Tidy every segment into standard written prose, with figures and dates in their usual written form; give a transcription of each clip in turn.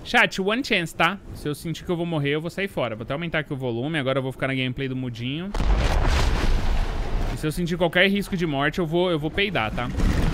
Chat, one chance, tá? Se eu sentir que eu vou morrer, eu vou sair fora. Vou até aumentar aqui o volume. Agora eu vou ficar na gameplay do mudinho. E se eu sentir qualquer risco de morte, eu vou peidar, tá?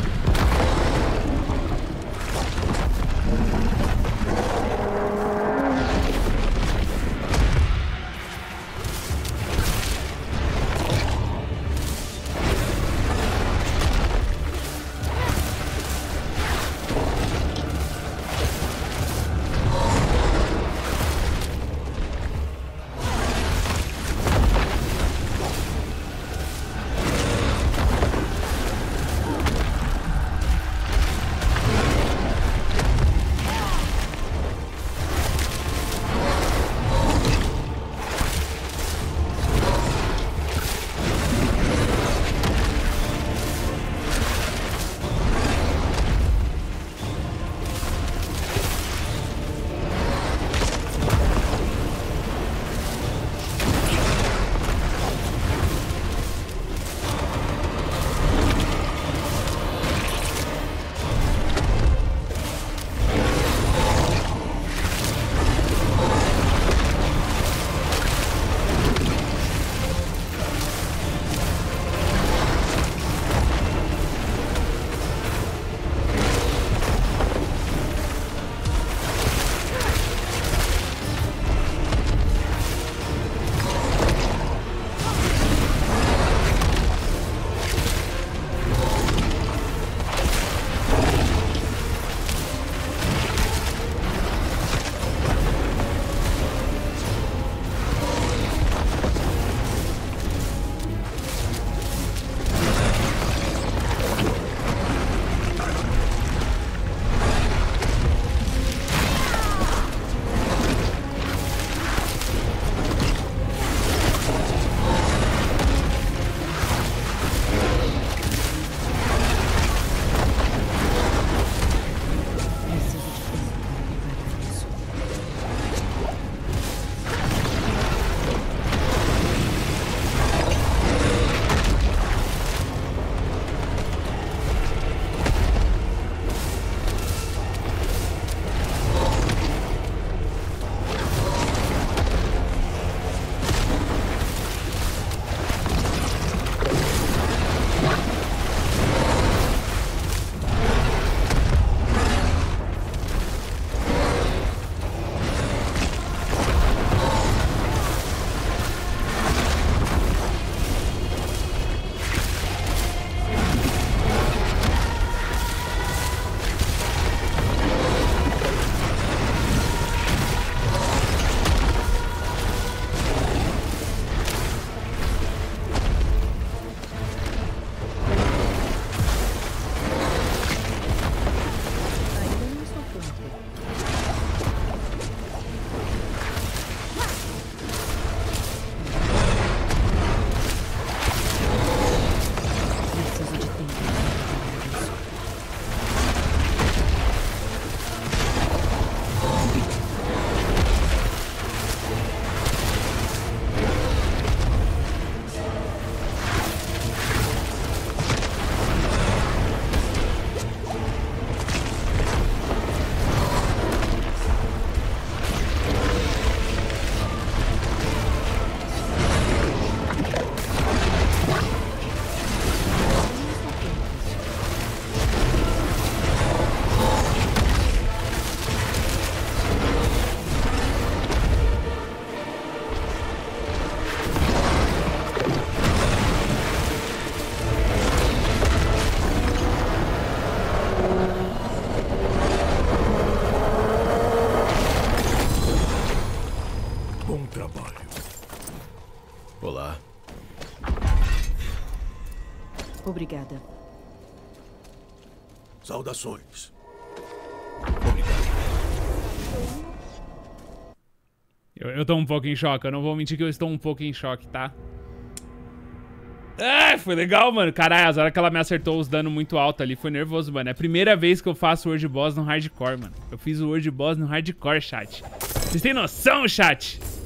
Olá. Obrigada. Saudações. Obrigado. Eu tô um pouco em choque. Eu não vou mentir que eu estou um pouco em choque, tá? Ah, foi legal, mano. Caralho, as horas que ela me acertou os danos muito alto ali, foi nervoso, mano. É a primeira vez que eu faço o World Boss no Hardcore, mano. Eu fiz o World Boss no Hardcore, chat. Vocês têm noção, chat?